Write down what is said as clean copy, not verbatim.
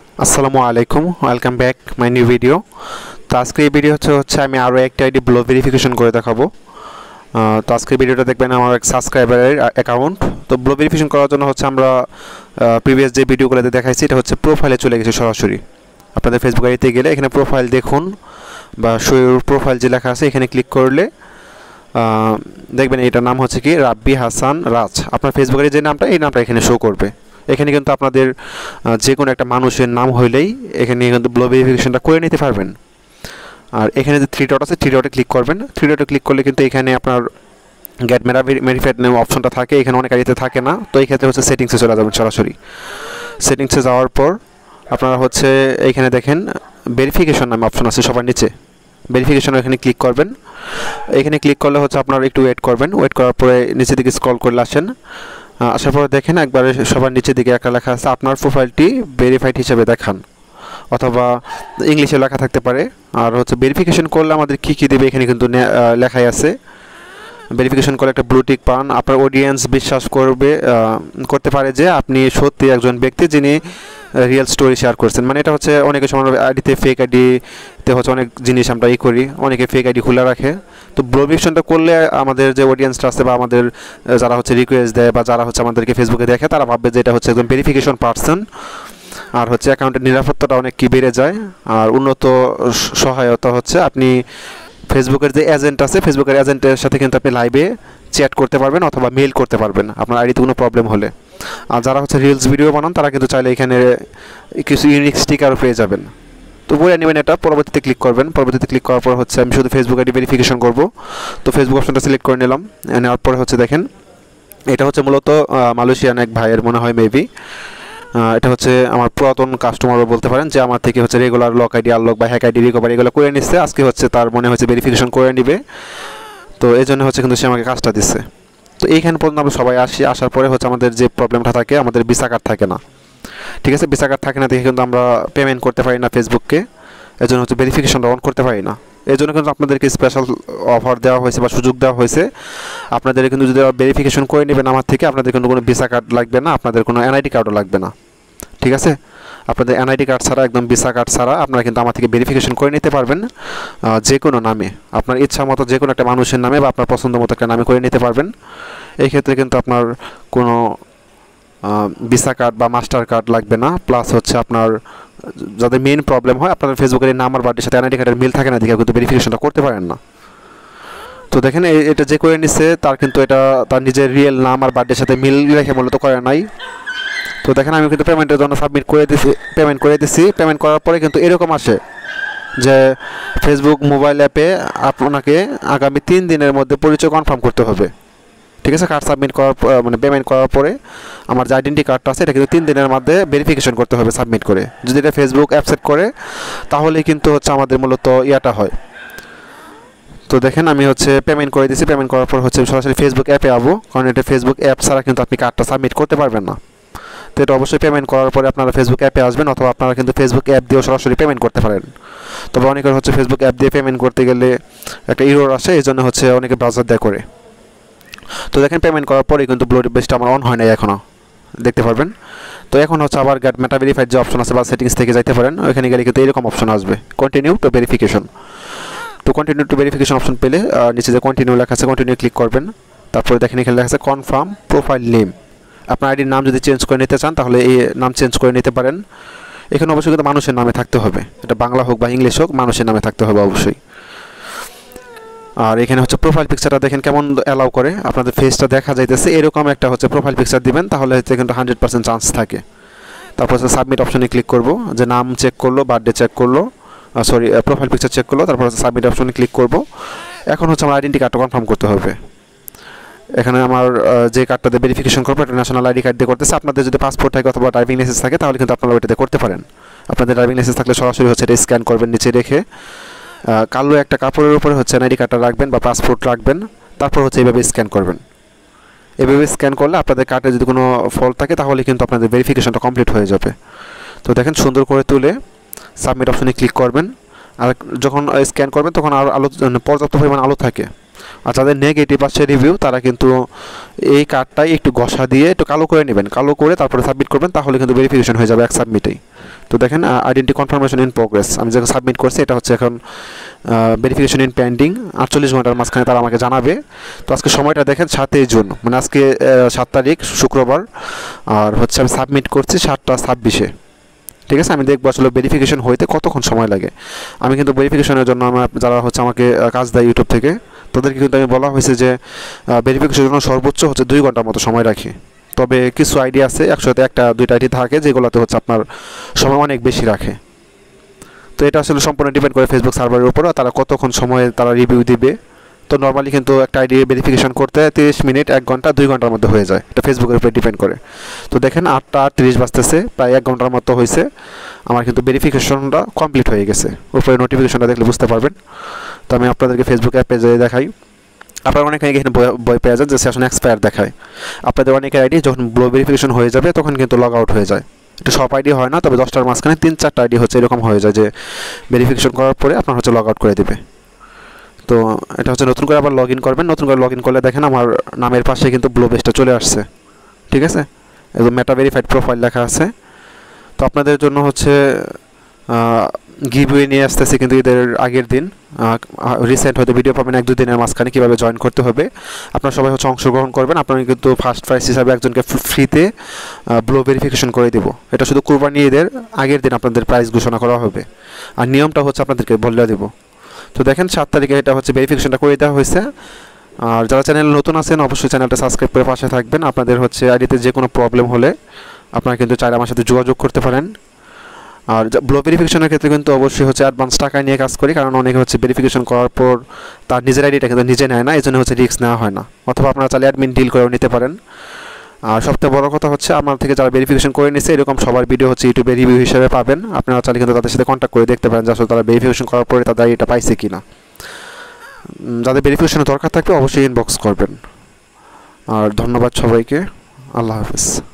আসসালামু আলাইকুম, welcome back my new video. তো আজকে এই ভিডিও হচ্ছে আমি আরও একটা আইডি ব্লগ ভেরিফিকেশন করে দেখাবো। তো আজকের ভিডিওটা দেখবেন আমার এক সাবস্ক্রাইবারের অ্যাকাউন্ট। তো ব্লগ ভেরিফিকেশন করার জন্য হচ্ছে আমরা প্রিভিয়াস যে ভিডিওগুলোতে দেখাইছি এটা হচ্ছে প্রোফাইলে চলে গেছে সরাসরি। আপনাদের ফেসবুক আইডিতে গেলে এখানে প্রোফাইল দেখুন বা শো প্রোফাইল যে লেখা আছে এখানে ক্লিক করলে দেখবেন এটার নাম হচ্ছে কি রাব্বি হাসান রাজ। আপনার ফেসবুকের যে নামটা এই নামটা এখানে শো করবে। এখানে কিন্তু আপনাদের যে কোনো একটা মানুষের নাম হইলেই এখানে কিন্তু ব্লগ ভেরিফিকেশনটা করে নিতে পারবেন। আর এখানে যে থ্রি ডট আছে থ্রি ডটে ক্লিক করবেন। থ্রি ডটে ক্লিক করলে কিন্তু এখানে আপনার গেট ভেরিফাইড নেম অপশনটা থাকে, এখানে অনেক আইডিতে থাকে না। তো এই ক্ষেত্রে হচ্ছে সেটিংসে চলে যাবেন সরাসরি। সেটিংসে যাওয়ার পর আপনারা হচ্ছে এইখানে দেখেন ভেরিফিকেশন নামে অপশন আছে সবার নিচে। ভেরিফিকেশন এখানে ক্লিক করবেন। এখানে ক্লিক করলে হচ্ছে আপনারা একটু ওয়েট করবেন। ওয়েট করার পরে নিচের দিকে স্ক্রল করলে আসেন। আসার পরে দেখেন একবারে সবার নিচের দিকে একটা লেখা আছে আপনার প্রোফাইলটি ভেরিফাইড হিসেবে দেখান, অথবা ইংলিশে লেখা থাকতে পারে। আর হচ্ছে ভেরিফিকেশন করলে আমাদের কী কী দেবে এখানে কিন্তু লেখাই আছে। ভেরিফিকেশন করলে একটা ব্লু টিক পান। আপনার অডিয়েন্স বিশ্বাস করতে পারে যে আপনি সত্যি একজন ব্যক্তি যিনি রিয়েল স্টোরি শেয়ার করছেন। মানে এটা হচ্ছে অনেকে সময় আইডিতে ফেক আইডিতে হচ্ছে অনেক জিনিস আমরা করি, অনেকে ফেক আইডি খুলে রাখে। তো ব্লগ ভেরিফিকেশনটা করলে আমাদের যে অডিয়েন্সটা আছে বা আমাদের যারা হচ্ছে রিকোয়েস্ট দেয় বা যারা হচ্ছে আমাদেরকে ফেসবুকে দেখে তারা ভাববে যে এটা হচ্ছে একজন ভেরিফিকেশন পার্সন। আর হচ্ছে অ্যাকাউন্টের নিরাপত্তাটা অনেক কি বেড়ে যায়। আর উন্নত সহায়তা হচ্ছে আপনি ফেসবুকের যে এজেন্ট আছে ফেসবুকের এজেন্টের সাথে কিন্তু আপনি লাইভে চ্যাট করতে পারবেন অথবা মেল করতে পারবেন আপনার আইডিতে কোনো প্রবলেম হলে। আর যারা হচ্ছে রিলস ভিডিও বানান তারা কিন্তু চাইলে এখানে কিছু ইউনিক স্টিকারও পেয়ে যাবেন। তো বলে নেবেন এটা, পরবর্তীতে ক্লিক করবেন। পরবর্তীতে ক্লিক করার পর হচ্ছে আমি শুধু ফেসবুক আইডি ভেরিফিকেশন করব। তো ফেসবুক অপশনটা সিলেক্ট করে নিলাম। নেওয়ার পরে হচ্ছে দেখেন এটা হচ্ছে মূলত মালয়েশিয়ান এক ভাইয়ের মনে হয় মেবি। এটা হচ্ছে আমার পুরাতন কাস্টমারও বলতে পারেন যে আমার থেকে হচ্ছে রেগুলার লক আইডি আনলক বা হ্যাক আইডি রিকভারি এগুলো করে নিচ্ছে। আজকে হচ্ছে তার মনে হচ্ছে ভেরিফিকেশন করে নিবে, তো এই জন্য হচ্ছে কিন্তু সে আমাকে কাজটা দিচ্ছে। তো এইখানে পর্যন্ত আমরা সবাই আসার পরে হচ্ছে আমাদের যে প্রবলেমটা থাকে আমাদের ভিসা কার্ড থাকে না। ঠিক আছে, ভিসা কার্ড থাকে না দেখে কিন্তু আমরা পেমেন্ট করতে পারি না ফেসবুককে। এই জন্য হচ্ছে ভেরিফিকেশনটা অন করতে পারি না। এই জন্য কিন্তু আপনাদেরকে স্পেশাল অফার দেওয়া হয়েছে বা সুযোগ দেওয়া হয়েছে। আপনাদের কিন্তু যদি ভেরিফিকেশন করে নেবেন আমার থেকে আপনাদের কিন্তু কোনো ভিসা কার্ড লাগবে না, আপনাদের কোনো এনআইডি কার্ডও লাগবে না। ঠিক আছে, আপনাদের এনআইডি কার্ড ছাড়া একদম ভিসা কার্ড ছাড়া আপনারা কিন্তু আমার থেকে ভেরিফিকেশন করে নিতে পারবেন যে কোনো নামে, আপনার ইচ্ছা মতো যে কোনো একটা মানুষের নামে বা আপনার পছন্দ মতো একটা নামে করে নিতে পারবেন। এই ক্ষেত্রে কিন্তু আপনার কোনো ভিসা কার্ড বা মাস্টার কার্ড লাগবে না। প্লাস হচ্ছে আপনার যাদের মেইন প্রবলেম হয় আপনাদের ফেসবুকের নাম আর বার্থডের সাথে এনআইডি কার্ডের মিল থাকে না দেখে কিন্তু ভেরিফিকেশনটা করতে পারেন না। তো দেখেন এটা যে করে নিচ্ছে তার কিন্তু এটা তার নিজের রিয়েল নাম আর বার্থডের সাথে মিল রেখে মূলত করে নাই। তো দেখেন আমি কিন্তু পেমেন্টের জন্য সাবমিট করে দিছি, পেমেন্ট করার পরে কিন্তু এরকম আসে যে ফেসবুক মোবাইল অ্যাপে আপনাকে আগামী 3 দিনের মধ্যে পরিচয় কনফার্ম করতে হবে। ঠিক আছে, কার্ড সাবমিট করার মানে পেমেন্ট করার পরে আমার যে আইডেন্টি কার্ডটা আছে এটা কিন্তু 3 দিনের মধ্যে ভেরিফিকেশন করতে হবে সাবমিট করে। যদি এটা ফেসবুক অ্যাপসেট করে তাহলে কিন্তু হচ্ছে আমাদের মূলত ইয়াটা হয়। তো দেখেন আমি হচ্ছে পেমেন্ট করে দিয়েছি। পেমেন্ট করার পর হচ্ছে সরাসরি ফেসবুক অ্যাপে যাবো, কারণ এটা ফেসবুক অ্যাপ ছাড়া কিন্তু আপনি কার্ডটা সাবমিট করতে পারবেন না। তো এটা অবশ্যই পেমেন্ট করার পরে আপনারা ফেসবুক অ্যাপে আসবেন, অথবা আপনারা কিন্তু ফেসবুক অ্যাপ দিয়েও সরাসরি পেমেন্ট করতে পারেন। তবে অনেকের হচ্ছে ফেসবুক অ্যাপ দিয়ে পেমেন্ট করতে গেলে একটা এরর আসে, এই জন্য হচ্ছে অনেকে ব্রাউজার দেয় করে। তো দেখেন পেমেন্ট করার পরে কিন্তু ব্লু বেসটা আমার অন হয় নাই এখনও, দেখতে পারবেন। তো এখন হচ্ছে আবার গেট মেটা ভেরিফাইড যে অপশন আছে বা সেটিংস থেকে যাইতে পারেন, ওইখানে গেলে কিন্তু এরকম অপশন আসবে কন্টিনিউ টু ভেরিফিকেশন। তো কন্টিনিউ টু ভেরিফিকেশন অপশন পেলে নিচে যে কন্টিনিউ লেখা আছে কন্টিনিউ ক্লিক করবেন। তারপরে দেখেন এখানে লেখা আছে কনফার্ম প্রোফাইল নেম। আপনার আইডির নাম যদি চেঞ্জ করে নিতে চান তাহলে এই নাম চেঞ্জ করে নিতে পারেন। এখানে অবশ্যই কিন্তু মানুষের নামে থাকতে হবে, এটা বাংলা হোক বা ইংলিশ হোক মানুষের নামে থাকতে হবে অবশ্যই। আর এখানে হচ্ছে প্রোফাইল পিকচারটা দেখেন কেমন অ্যালাউ করে, আপনাদের ফেসটা দেখা যাইতেছে এরকম একটা হচ্ছে প্রোফাইল পিকচার দিবেন, তাহলে হচ্ছে কিন্তু 100% চান্স থাকে। তারপর হচ্ছে সাবমিট অপশনে ক্লিক করব, যে নাম চেক করলো, বার্থডে চেক করলো, প্রোফাইল পিকচার চেক করলো, তারপর হচ্ছে সাবমিট অপশনে ক্লিক করব। এখন হচ্ছে আমার আইডেন্টি কার্ডটা কনফার্ম করতে হবে। এখানে আমার যে কার্ডটাতে ভেরিফিকেশন করবো এটা ন্যাশনাল আইডি কার্ড দিয়ে করতেছে। আপনাদের যদি পাসপোর্ট থাকে অথবা ড্রাইভিং লাইসেন্স থাকে তাহলে কিন্তু আপনারা ওইটাতে করতে পারেন। আপনাদের ড্রাইভিং লাইসেন্স থাকলে সরাসরি হচ্ছে এটা স্ক্যান করবেন, নিচে রেখে কালো একটা কাপড়ের উপরে হচ্ছে আইডি কার্ডটা রাখবেন বা পাসপোর্ট রাখবেন, তারপর হচ্ছে এইভাবে স্ক্যান করবেন। এভাবে স্ক্যান করলে আপনাদের কার্ডে যদি কোনো ফল্ট থাকে তাহলে কিন্তু আপনাদের ভেরিফিকেশনটা কমপ্লিট হয়ে যাবে। তো দেখেন সুন্দর করে তুলে সাবমিট অপশনে ক্লিক করবেন। আর যখন স্ক্যান করবেন তখন আরও আলো পর্যাপ্ত পরিমাণ আলো থাকে, আর যাদের নেগেটিভ আসছে রিভিউ তারা কিন্তু এই কার্ডটাই একটু ঘষা দিয়ে একটু কালো করে নেবেন, কালো করে তারপরে সাবমিট করবেন, তাহলে কিন্তু ভেরিফিকেশন হয়ে যাবে এক সাবমিটেই। তো দেখেন আইডেন্টি কনফার্মেশন ইন প্রোগ্রেস, আমি যখন সাবমিট করছি এটা হচ্ছে এখন ভেরিফিকেশন ইন পেন্ডিং। 48 ঘন্টার মাঝখানে তারা আমাকে জানাবে। তো আজকে সময়টা দেখেন 7 জুন, মানে আজকে 7 তারিখ শুক্রবার, আর হচ্ছে আমি সাবমিট করছি 7টা 26-এ। ঠিক আছে, আমি দেখবো আসলে ভেরিফিকেশন হইতে কতক্ষণ সময় লাগে। আমি কিন্তু ভেরিফিকেশনের জন্য যারা হচ্ছে আমাকে কাজ দেয় ইউটিউব থেকে, তাদেরকে কিন্তু আমি বলা হয়েছে যে ভেরিফিকেশনের জন্য সর্বোচ্চ হচ্ছে 2 ঘন্টার মতো সময় রাখি। তবে কিছু আইডি আছে, একসাথে 1-2টা আইডি থাকে যেগুলোতে হচ্ছে আপনার সময় অনেক বেশি রাখে। তো এটা আসলে সম্পূর্ণ ডিপেন্ড করে ফেসবুক সার্ভারের উপর, তারা কতক্ষণ সময়ে তারা রিভিউ দিবে। তো নর্মালি কিন্তু একটা আইডি ভেরিফিকেশন করতে 30 মিনিট, 1 ঘন্টা, 2 ঘন্টার মধ্যে হয়ে যায়। এটা ফেসবুকের উপরে ডিপেন্ড করে। তো দেখেন 8টা 30 বাজতেছে, প্রায় 1 ঘন্টার মতো হয়েছে। আমার কিন্তু ভেরিফিকেশনটা কমপ্লিট হয়ে গেছে। উপরে নোটিফিকেশনটা দেখলে বুঝতে পারবেন। তো আমি আপনাদেরকে ফেসবুক অ্যাপে যেয়ে দেখাই। আপনারা অনেকে এখানে বই পেয়ে যান যে সেশন এক্সপায়ার দেখায়। আপনাদের অনেকের আইডি যখন ভেরিফিকেশন হয়ে যাবে তখন কিন্তু লগ আউট হয়ে যায়। এটা সব আইডি হয় না, তবে 10টার মাঝখানে 3-4টা আইডি হচ্ছে এরকম হয়ে যায় যে ভেরিফিকেশন করার পরে আপনার হচ্ছে লগ আউট করে দেবে। তো এটা হচ্ছে নতুন করে আবার লগ ইন করবেন। নতুন করে লগ ইন করলে দেখেন আমার নামের পাশে কিন্তু ব্লু বেসটা চলে আসছে। ঠিক আছে, একদম মেটা ভেরিফাইড প্রোফাইল লেখা আছে। তো আপনাদের জন্য হচ্ছে গিভওয়ে নিয়ে আসতেছি কিন্তু এদের আগের দিন, রিসেন্ট হয়তো ভিডিও পাবেন 1-2 দিনের মাঝখানে কীভাবে জয়েন করতে হবে। আপনারা সবাই হচ্ছে অংশগ্রহণ করবেন। আপনারা কিন্তু ফার্স্ট প্রাইজ হিসাবে একজনকে ফ্রিতে ব্লু ভেরিফিকেশন করে দিব। এটা শুধু কুরবানি ঈদের আগের দিন আপনাদের প্রাইজ ঘোষণা করা হবে। আর নিয়মটা হচ্ছে আপনাদেরকে বলে দেবো। তো দেখেন 7 তারিখে এটা হচ্ছে ভেরিফিকেশনটা করে দেওয়া হয়েছে। আর যারা চ্যানেল নতুন আছেন অবশ্যই চ্যানেলটা সাবস্ক্রাইব করে পাশে থাকবেন। আপনাদের হচ্ছে আইডিতে যে কোনো প্রবলেম হলে আপনারা কিন্তু চাইলে আমার সাথে যোগাযোগ করতে পারেন। আর ব্লু ভেরিফিকেশনের ক্ষেত্রে কিন্তু অবশ্যই হচ্ছে অ্যাডভান্স টাকা নিয়ে কাজ করি, কারণ অনেকে হচ্ছে ভেরিফিকেশন করার পর তার নিজের আইডিটা কিন্তু নিজে নেয় না, এই জন্য হচ্ছে রিস্ক নেওয়া হয় না। অথবা আপনারা চাইলে অ্যাডমিন ডিল করেও নিতে পারেন। আর সবথেকে বড় কথা হচ্ছে আমার থেকে যারা ভেরিফিকেশন করে নিচ্ছে এরকম সবার ভিডিও হচ্ছে ইউটিউবে রিভিউ হিসেবে পাবেন। আপনারা চাইলে কিন্তু তাদের সাথে কন্ট্যাক্ট করে দেখতে পারেন যে আসলে তারা ভেরিফিকেশন করার পরে তাদের এটা পাইছে কিনা। যাদের ভেরিফিকেশনের দরকার থাকবে অবশ্যই ইনবক্স করবেন। আর ধন্যবাদ সবাইকে, আল্লাহ হাফেজ।